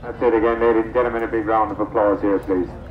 That's it again, ladies and gentlemen. A big round of applause here, please.